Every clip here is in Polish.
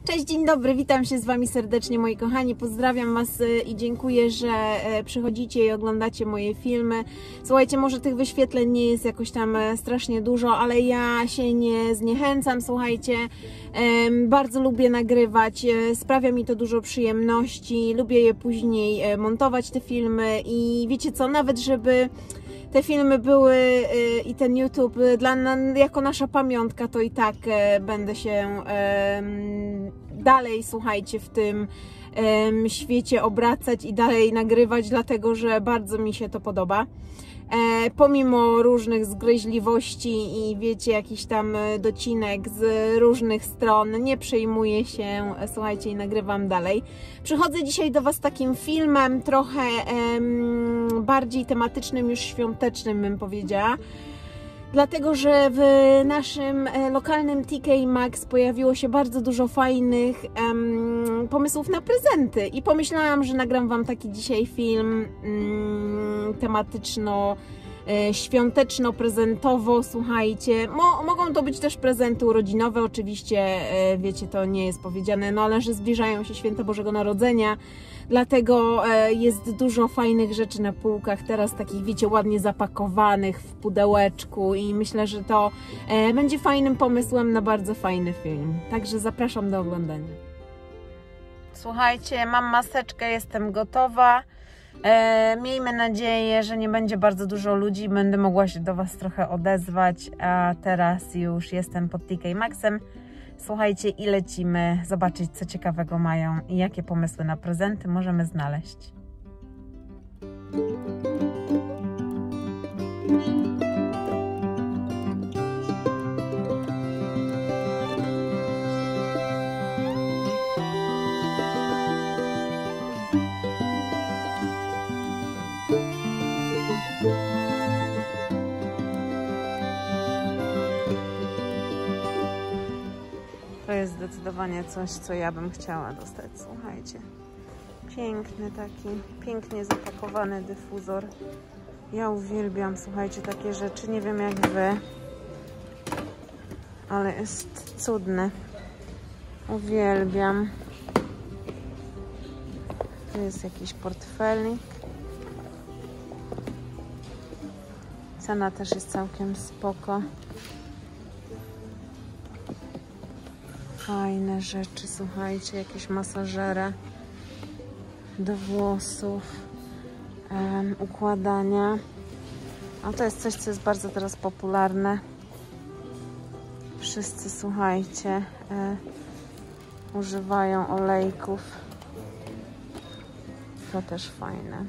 Cześć, dzień dobry, witam się z Wami serdecznie, moi kochani, pozdrawiam Was i dziękuję, że przychodzicie i oglądacie moje filmy. Słuchajcie, może tych wyświetleń nie jest jakoś tam strasznie dużo, ale ja się nie zniechęcam, słuchajcie, bardzo lubię nagrywać, sprawia mi to dużo przyjemności, lubię je później montować, te filmy i wiecie co, nawet żeby te filmy były i ten YouTube jako nasza pamiątka, to i tak będę się dalej, słuchajcie, w tym świecie obracać i dalej nagrywać, dlatego że bardzo mi się to podoba. Pomimo różnych zgryźliwości i wiecie, jakiś tam docinek z różnych stron, nie przejmuję się, słuchajcie, i nagrywam dalej. Przychodzę dzisiaj do Was takim filmem, trochę bardziej tematycznym, już świątecznym, bym powiedziała. Dlatego, że w naszym lokalnym TK Maxx pojawiło się bardzo dużo fajnych pomysłów na prezenty i pomyślałam, że nagram Wam taki dzisiaj film tematyczno-świąteczno-prezentowo, słuchajcie. Mogą to być też prezenty urodzinowe, oczywiście, wiecie, to nie jest powiedziane, no ale że zbliżają się święta Bożego Narodzenia, dlatego jest dużo fajnych rzeczy na półkach, teraz takich, wiecie, ładnie zapakowanych w pudełeczku i myślę, że to będzie fajnym pomysłem na bardzo fajny film. Także zapraszam do oglądania. Słuchajcie, mam maseczkę, jestem gotowa. Miejmy nadzieję, że nie będzie bardzo dużo ludzi, będę mogła się do Was trochę odezwać, a teraz już jestem pod TK Maxxem. Słuchajcie, i lecimy zobaczyć, co ciekawego mają i jakie pomysły na prezenty możemy znaleźć. To jest zdecydowanie coś, co ja bym chciała dostać, słuchajcie. Piękny taki, pięknie zapakowany dyfuzor. Ja uwielbiam, słuchajcie, takie rzeczy. Nie wiem jak Wy, ale jest cudny. Uwielbiam. Tu jest jakiś portfelik. Cena też jest całkiem spoko. Fajne rzeczy, słuchajcie, jakieś masażery do włosów, układania. A to jest coś, co jest bardzo teraz popularne. Wszyscy, słuchajcie, używają olejków. To też fajne.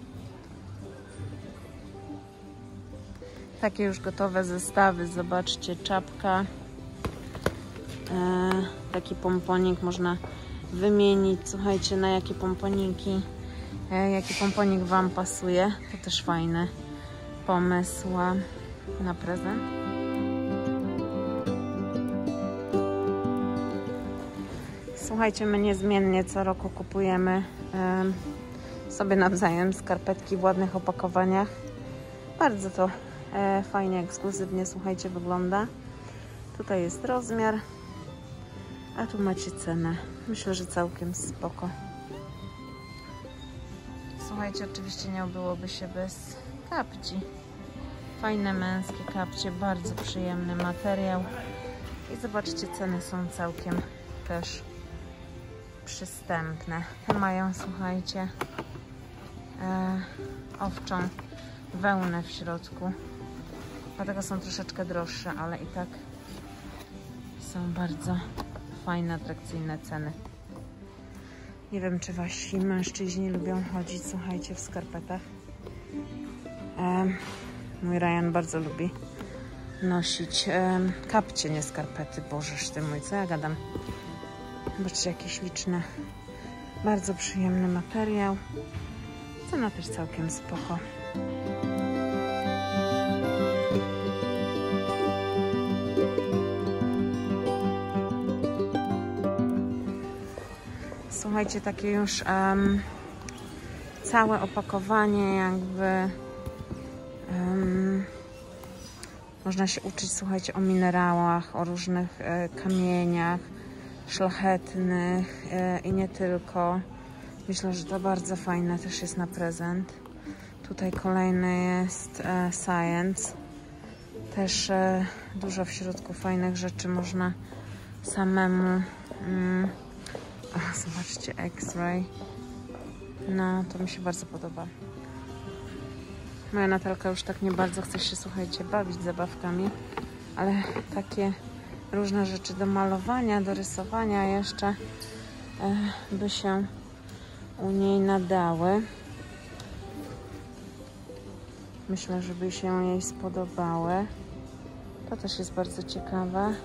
Takie już gotowe zestawy, zobaczcie, czapka. Taki pomponik można wymienić, słuchajcie, na jakie pomponiki, jaki pomponik Wam pasuje. To też fajny pomysł na prezent. Słuchajcie, my niezmiennie co roku kupujemy sobie nawzajem skarpetki w ładnych opakowaniach. Bardzo to fajnie, ekskluzywnie, słuchajcie, wygląda. Tutaj jest rozmiar, a tu macie cenę. Myślę, że całkiem spoko. Słuchajcie, oczywiście nie obyłoby się bez kapci. Fajne męskie kapcie, bardzo przyjemny materiał. I zobaczcie, ceny są całkiem też przystępne. Te mają, słuchajcie, owczą wełnę w środku. Dlatego są troszeczkę droższe, ale i tak są bardzo fajne, atrakcyjne ceny. Nie wiem, czy Wasi mężczyźni lubią chodzić, słuchajcie, w skarpetach. Mój Ryan bardzo lubi nosić kapcie, nie skarpety. Bożeż Ty mój, co ja gadam. Zobaczcie, jakie śliczne, bardzo przyjemny materiał. Cena też całkiem spoko. Słuchajcie, takie już całe opakowanie, jakby można się uczyć, słuchajcie, o minerałach, o różnych kamieniach, szlachetnych i nie tylko. Myślę, że to bardzo fajne też jest na prezent. Tutaj kolejny jest Science. Też dużo w środku fajnych rzeczy można samemu. Zobaczcie, X-Ray. No, to mi się bardzo podoba. Moja Natalka już tak nie bardzo chce się, słuchajcie, bawić zabawkami, ale takie różne rzeczy do malowania, do rysowania jeszcze by się u niej nadały. Myślę, żeby się jej spodobały. To też jest bardzo ciekawe.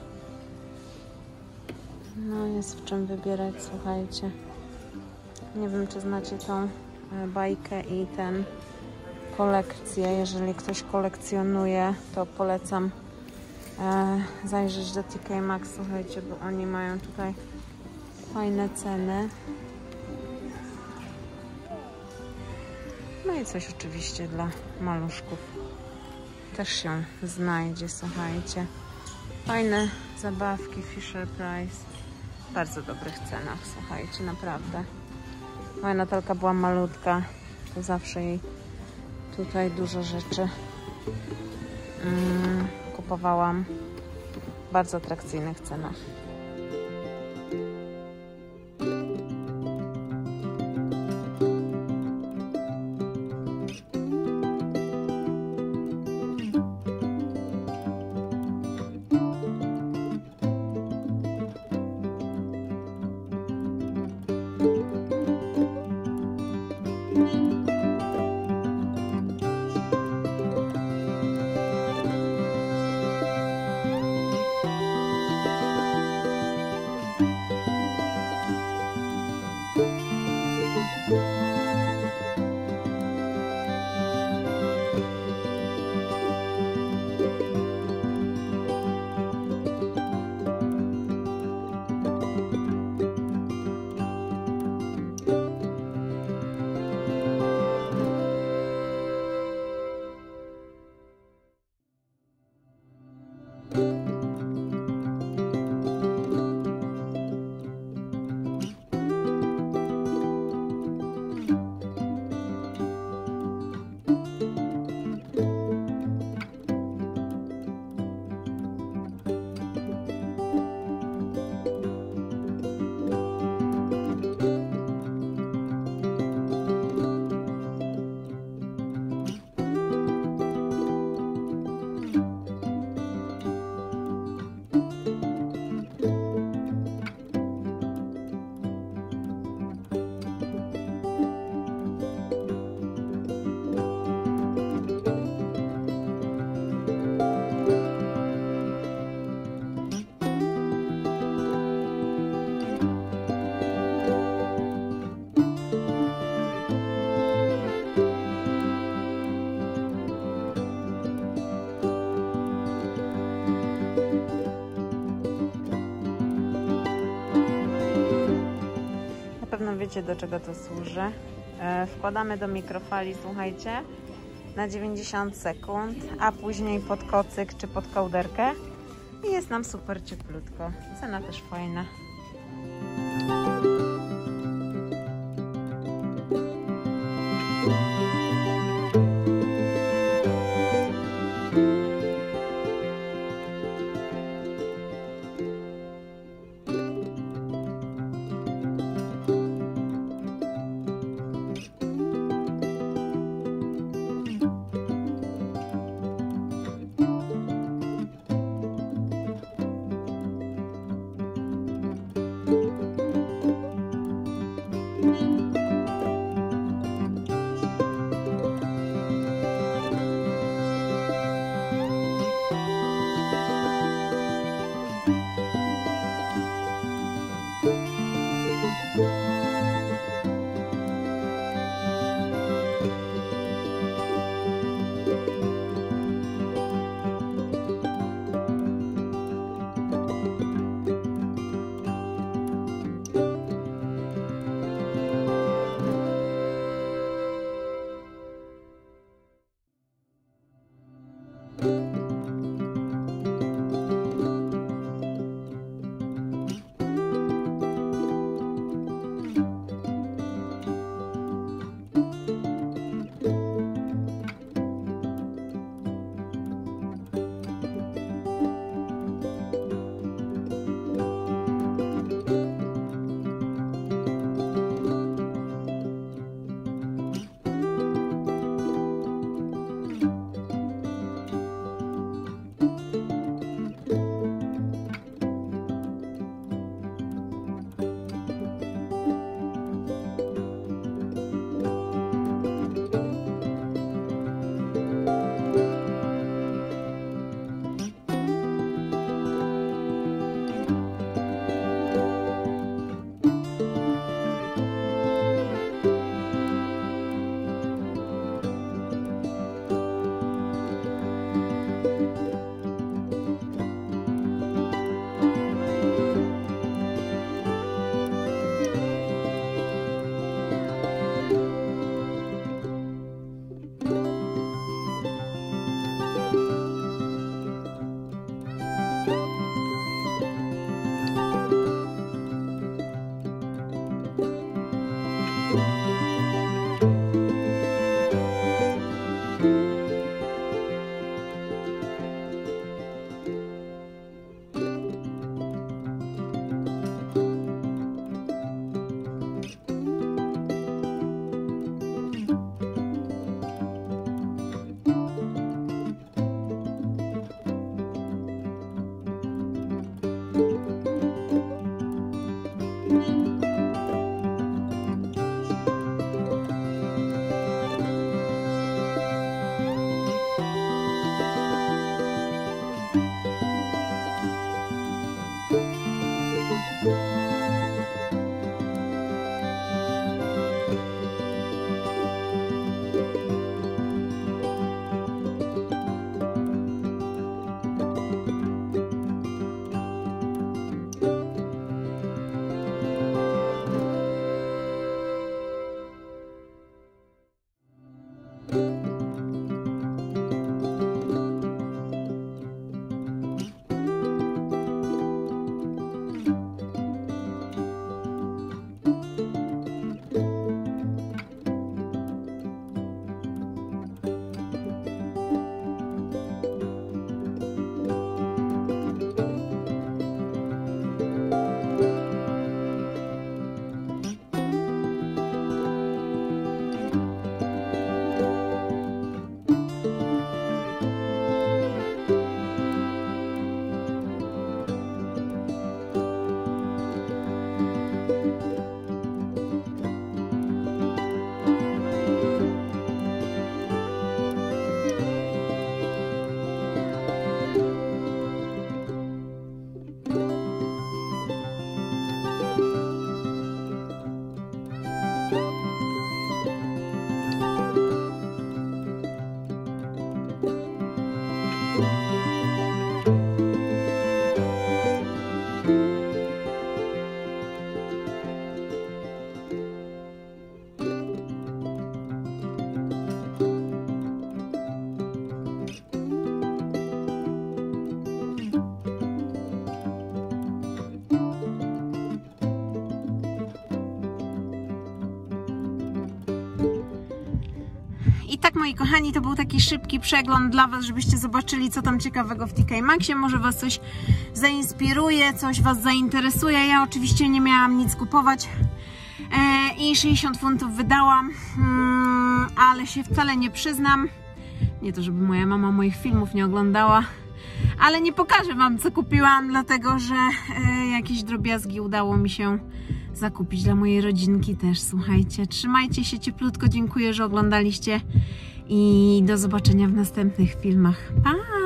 No, jest w czym wybierać, słuchajcie. Nie wiem, czy znacie tą bajkę i ten kolekcję. Jeżeli ktoś kolekcjonuje, to polecam zajrzeć do TK Maxx, słuchajcie, bo oni mają tutaj fajne ceny. No i coś oczywiście dla maluszków też się znajdzie, słuchajcie. Fajne zabawki Fisher Price. W bardzo dobrych cenach, słuchajcie, naprawdę. Moja Natalka była malutka, to zawsze jej tutaj dużo rzeczy kupowałam w bardzo atrakcyjnych cenach. Wiecie, do czego to służy. Wkładamy do mikrofali, słuchajcie, na 90 sekund, a później pod kocyk czy pod kołderkę i jest nam super cieplutko. Cena też fajna. I tak, moi kochani, to był taki szybki przegląd dla Was, żebyście zobaczyli, co tam ciekawego w TK Maxxie. Może Was coś zainspiruje, coś Was zainteresuje. Ja oczywiście nie miałam nic kupować i 60 funtów wydałam, ale się wcale nie przyznam. Nie to, żeby moja mama moich filmów nie oglądała, ale nie pokażę Wam, co kupiłam, dlatego że jakieś drobiazgi udało mi się zakupić dla mojej rodzinki też. Słuchajcie, trzymajcie się cieplutko, dziękuję, że oglądaliście i do zobaczenia w następnych filmach. Pa!